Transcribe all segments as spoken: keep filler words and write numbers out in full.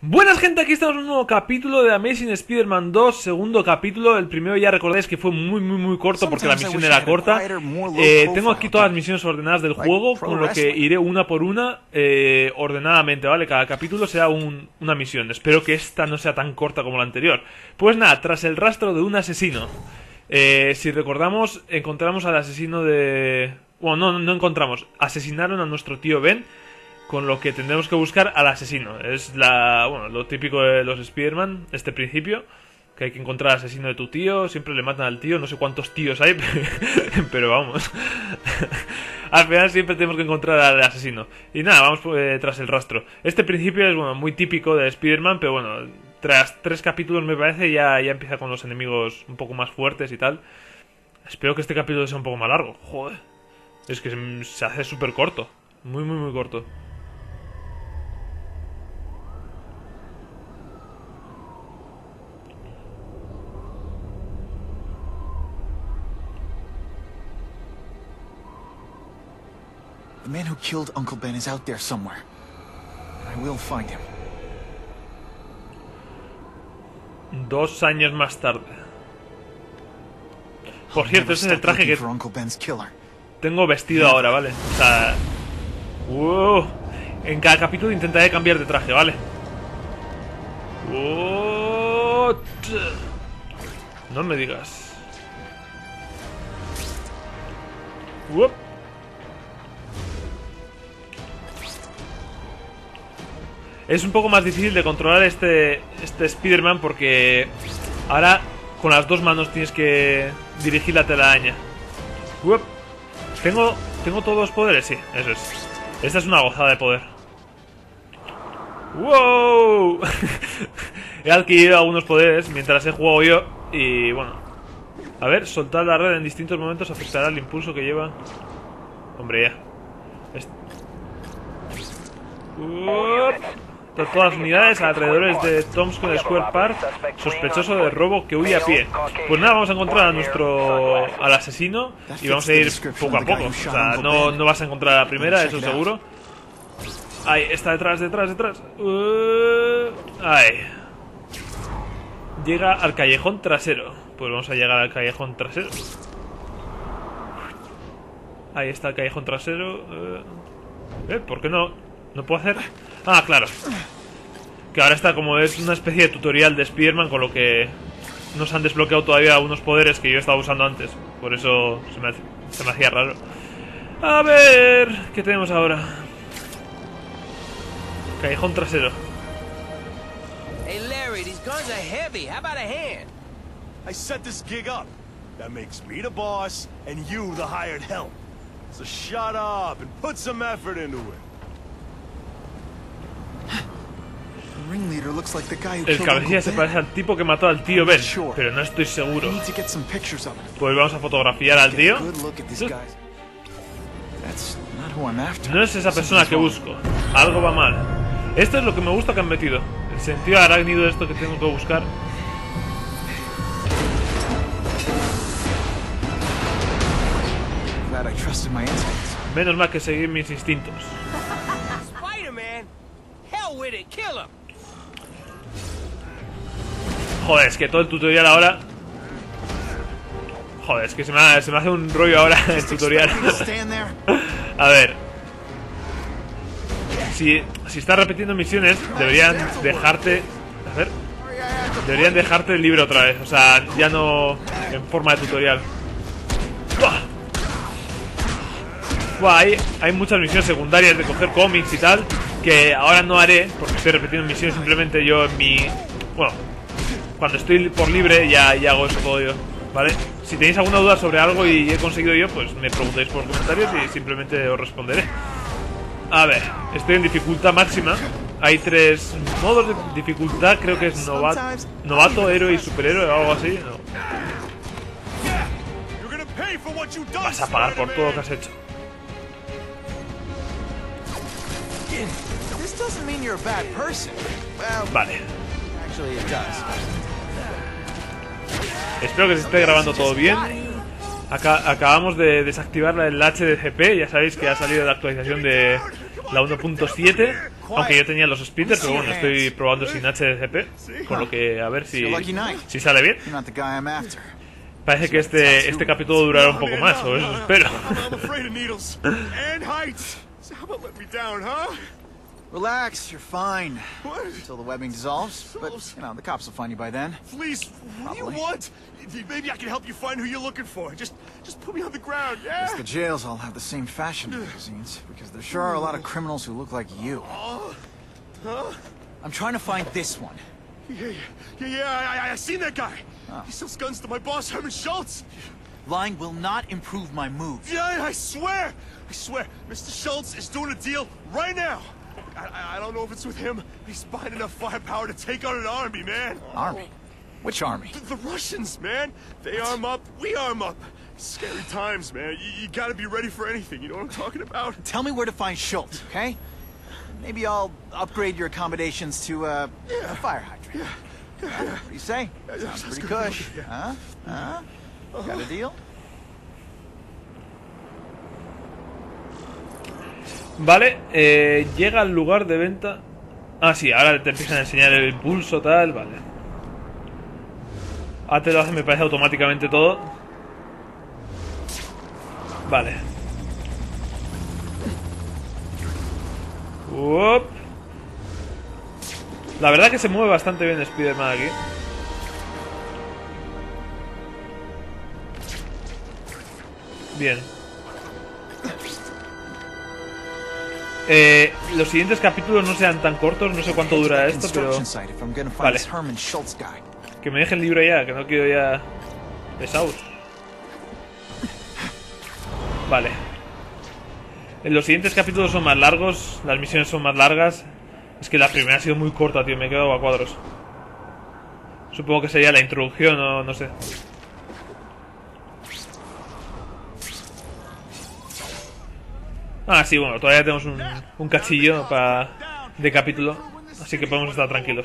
Buenas gente, aquí estamos en un nuevo capítulo de Amazing Spider-Man dos, segundo capítulo. El primero ya recordáis que fue muy muy muy corto porque la misión era corta. eh, Tengo aquí todas las misiones ordenadas del juego, con lo que iré una por una, eh, ordenadamente, ¿vale? Cada capítulo será un, una misión. Espero que esta no sea tan corta como la anterior. Pues nada, tras el rastro de un asesino, eh, si recordamos, encontramos al asesino de... Bueno, no, no encontramos, asesinaron a nuestro tío Ben, con lo que tendremos que buscar al asesino. Es la, bueno, lo típico de los Spider-Man, este principio, que hay que encontrar al asesino de tu tío. Siempre le matan al tío, no sé cuántos tíos hay, pero vamos. Al final siempre tenemos que encontrar al asesino. Y nada, vamos eh, tras el rastro. Este principio es, bueno, muy típico de Spider-Man, pero bueno, tras tres capítulos me parece ya, ya empieza con los enemigos un poco más fuertes y tal. Espero que este capítulo sea un poco más largo. Joder, es que se, se hace súper corto. Muy muy muy corto. The man who killed Uncle Ben is out there somewhere. I will find him. Dos años más tarde. Por cierto, ese es el traje que tengo vestido ahora, ¿vale? O sea... Wow. En cada capítulo intentaré cambiar de traje, ¿vale? What? No me digas. Whoop. Es un poco más difícil de controlar este, este Spider-Man porque ahora con las dos manos tienes que dirigir la telaraña. Uop. ¿Tengo, ¿Tengo todos los poderes? Sí, eso es. Esta es una gozada de poder. ¡Wow! He adquirido algunos poderes mientras he jugado yo. Y bueno, a ver, soltar la red en distintos momentos afectará el impulso que lleva. Hombre, ya. Est Todas las unidades alrededor de Tompkins Square Park, sospechoso de robo que huye a pie. Pues nada, vamos a encontrar a nuestro... al asesino y vamos a ir poco a poco. O sea, no, no vas a encontrar a la primera, eso seguro. Ahí, está detrás, detrás, detrás. Uh, ahí. Llega al callejón trasero. Pues vamos a llegar al callejón trasero. Ahí está el callejón trasero. Uh, ¿Eh? ¿Por qué no? ¿No puedo hacer? Ah, claro. Que ahora está como es una especie de tutorial de Spider-Man, con lo que no se han desbloqueado todavía unos poderes que yo estaba usando antes. Por eso se me, se me hacía raro. A ver, ¿qué tenemos ahora? Callejón trasero. Hey Larry, these guns are heavy. How about a hand? I set this gig up. That makes me the boss and you the hired help. So shut up and put some effort into it. El cabecilla se parece al tipo que mató al tío Ben, pero no estoy seguro. Pues vamos a fotografiar al tío. No es esa persona que busco. Algo va mal. Esto es lo que me gusta que han metido. El sentido arácnido de esto que tengo que buscar. Menos mal que seguir mis instintos. Spider-Man, hell with it, kill him. Joder, es que todo el tutorial ahora... Joder, es que se me, ha, se me hace un rollo ahora el tutorial. A ver. Si, si estás repitiendo misiones, deberían dejarte... A ver. Deberían dejarte el libro otra vez. O sea, ya no en forma de tutorial. ¡Buah! Buah, hay, hay muchas misiones secundarias de coger cómics y tal, que ahora no haré, porque estoy repitiendo misiones simplemente yo en mi... Bueno... Cuando estoy por libre ya, ya hago eso todo yo, ¿vale? Si tenéis alguna duda sobre algo y he conseguido yo, pues me preguntáis por comentarios y simplemente os responderé. A ver, estoy en dificultad máxima. Hay tres modos de dificultad, creo que es novato, novato héroe y superhéroe o algo así. No. Vas a pagar por todo lo que has hecho. Vale. Espero que se esté grabando todo bien. Acá, acabamos de desactivar el H D C P. Ya sabéis que ha salido la actualización de la uno punto siete. Aunque yo tenía los splitters, pero bueno, estoy probando sin H D C P. Con lo que a ver si, si sale bien. Parece que este, este capítulo durará un poco más, o eso espero. Relax, you're fine. What? Until the webbing dissolves. What? But, you know, the cops will find you by then. Please, what do you want? Maybe I can help you find who you're looking for. Just just put me on the ground, yeah? Guess the jails all have the same fashion magazines, because there sure are a lot of criminals who look like you. Uh, huh? I'm trying to find this one. Yeah, yeah, yeah, yeah I, I seen that guy. Oh. He sells guns to my boss, Herman Schultz. Lying will not improve my moves. Yeah, I swear. I swear. Mister Schultz is doing a deal right now. I, I don't know if it's with him, but he's buying enough firepower to take on an army, man. Army? Which army? The, the Russians, man. They arm up, we arm up. Scary times, man. You, you gotta be ready for anything, you know what I'm talking about? Tell me where to find Schultz, okay? Maybe I'll upgrade your accommodations to uh, yeah. a fire hydrant. Yeah. Yeah. Huh? What do you say? Yeah, Sounds sounds pretty good. cush. Yeah. Huh? Huh? Uh-huh. Got a deal? Vale, eh, llega al lugar de venta. Ah, sí, ahora te empiezan a enseñar el impulso, tal, vale. Ahora te lo hace, me parece, automáticamente todo. Vale. Uop. La verdad que se mueve bastante bien Spider-Man aquí. Bien. Eh, los siguientes capítulos no sean tan cortos, no sé cuánto dura esto, pero... Vale. Que me deje el libro ya, que no quiero ya... pesados. Vale. Los siguientes capítulos son más largos, las misiones son más largas. Es que la primera ha sido muy corta, tío, me he quedado a cuadros. Supongo que sería la introducción o no sé. Ah, sí, bueno, todavía tenemos un, un cachillo para de capítulo, así que podemos estar tranquilos.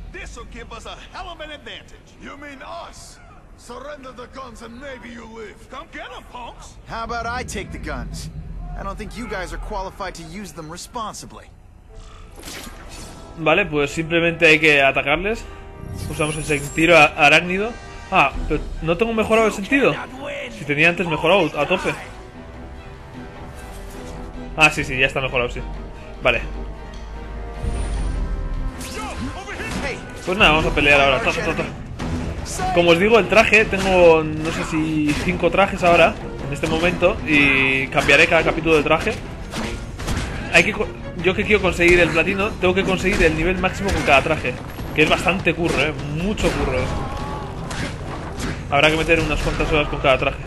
Vale, pues simplemente hay que atacarles. Usamos el sentido arácnido. Ah, pero no tengo mejorado el sentido. Si tenía antes mejorado a tope. Ah, sí, sí, ya está mejorado, sí. Vale. Pues nada, vamos a pelear ahora. Ta, ta, ta, ta. Como os digo, el traje, tengo no sé si cinco trajes ahora, en este momento, y cambiaré cada capítulo de traje. Hay que, yo que quiero conseguir el platino, tengo que conseguir el nivel máximo con cada traje, que es bastante curro, eh, mucho curro. Habrá que meter unas cuantas horas con cada traje.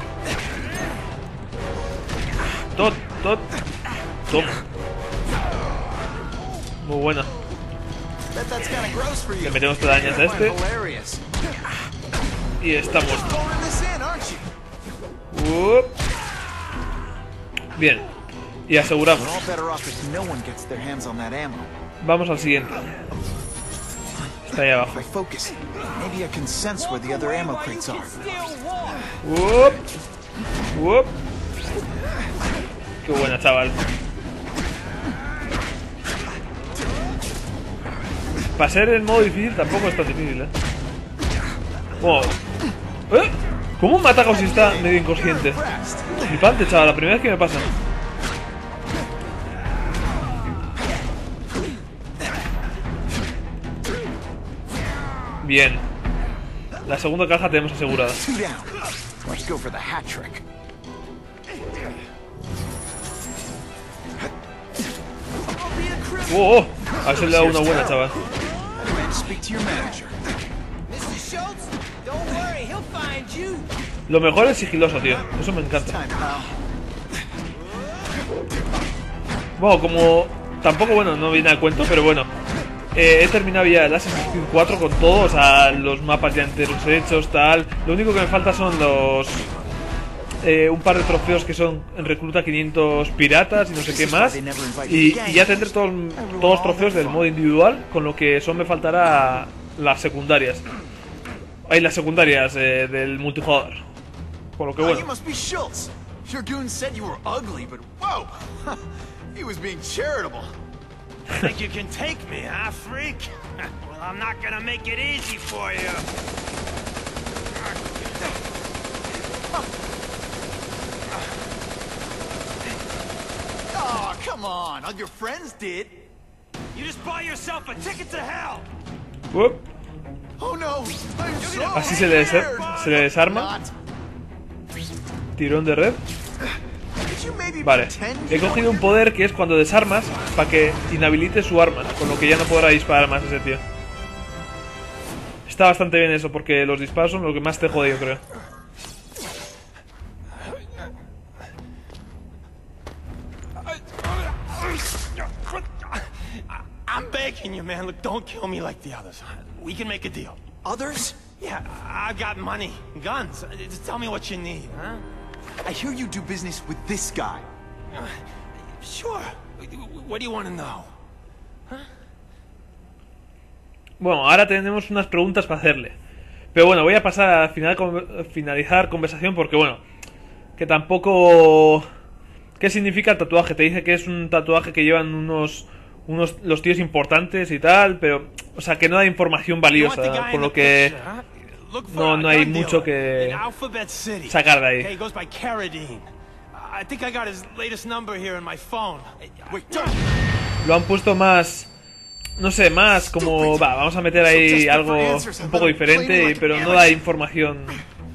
Tot, tot. Toma. Muy buena. Le metemos telarañas a este. Y estamos. Uh. Bien. Y aseguramos. Vamos al siguiente. Está ahí abajo. Uh. Uh. Qué buena, chaval. Para ser el modo difícil tampoco es tan difícil, ¿eh? Wow. ¿Eh? ¿Cómo me ha atacado si está medio inconsciente? Flipante, chaval, la primera vez que me pasa. Bien. La segunda caja tenemos asegurada. Oh, oh. A ver si le da una buena, chaval. Lo mejor es sigiloso, tío. Eso me encanta. Bueno, como... Tampoco, bueno, no viene al cuento, pero bueno. Eh, he terminado ya el Assassin's Creed cuatro con todo. O sea, los mapas ya enteros hechos, tal. Lo único que me falta son los... Eh, un par de trofeos que son en recluta quinientos piratas y no sé qué más. Y, y ya tendré todos, todos los trofeos del modo individual. Con lo que solo me faltará las secundarias. Hay las secundarias eh, del multijugador. Por lo que Oh, bueno. you must be Schultz. Your goon said you were ugly, but whoa, he was being charitable. Think you can take me, huh, freak? Well, I'm not gonna make it easy for you. Oh, come on. All your friends did. You just buy yourself a ticket to hell. Uop. Oh no. I'm so Así se le, scared. se le desarma. Not. Tirón de red. Could you maybe Vale, pretend he you know cogido what un poder que es cuando desarmas para que inhabilite su arma, con lo que ya no podrá disparar más ese tío. Está bastante bien eso, porque los disparos son lo que más te jode, yo creo. I'm begging you, man. Look, don't kill me like the others. We can make a deal. Others? Yeah, I've got money, guns. Just tell me what you need, huh? I hear you do business with this guy. Sure. What do you want to know? Bueno, ahora tenemos unas preguntas para hacerle. Pero bueno, voy a pasar a final, finalizar conversación porque bueno, que tampoco... ¿Qué significa el tatuaje? Te dice que es un tatuaje que llevan unos... unos los tíos importantes y tal, pero... O sea, que no da información valiosa, por lo que... No, no hay mucho que sacar de ahí. Lo han puesto más... No sé, más como... Va, vamos a meter ahí algo un poco diferente, pero no da información.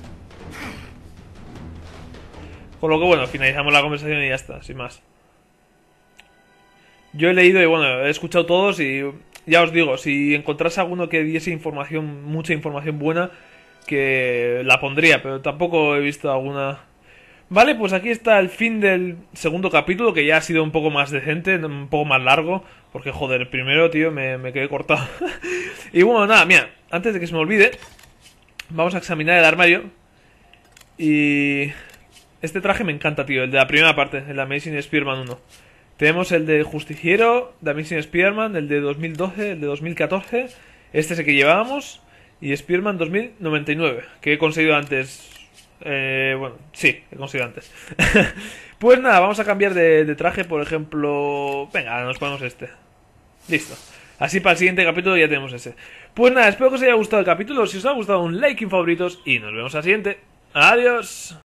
Con lo que bueno, finalizamos la conversación y ya está, sin más. Yo he leído y bueno, he escuchado todos y ya os digo, si encontrase alguno que diese información, mucha información buena, que la pondría, pero tampoco he visto alguna. Vale, pues aquí está el fin del segundo capítulo, que ya ha sido un poco más decente, un poco más largo, porque joder, el primero, tío, me, me quedé cortado. Y bueno, nada, mira, antes de que se me olvide, vamos a examinar el armario. Y... este traje me encanta, tío, el de la primera parte, el de Amazing Spider-Man uno. Tenemos el de Justiciero, de Amazing Spider-Man, el de dos mil doce, el de dos mil catorce, este es el que llevábamos, y Spider-Man dos mil noventa y nueve, que he conseguido antes. Eh, bueno, sí, he conseguido antes. Pues nada, vamos a cambiar de, de traje, por ejemplo... Venga, nos ponemos este. Listo. Así para el siguiente capítulo ya tenemos ese. Pues nada, espero que os haya gustado el capítulo. Si os ha gustado, un like y favoritos, y nos vemos al siguiente. Adiós.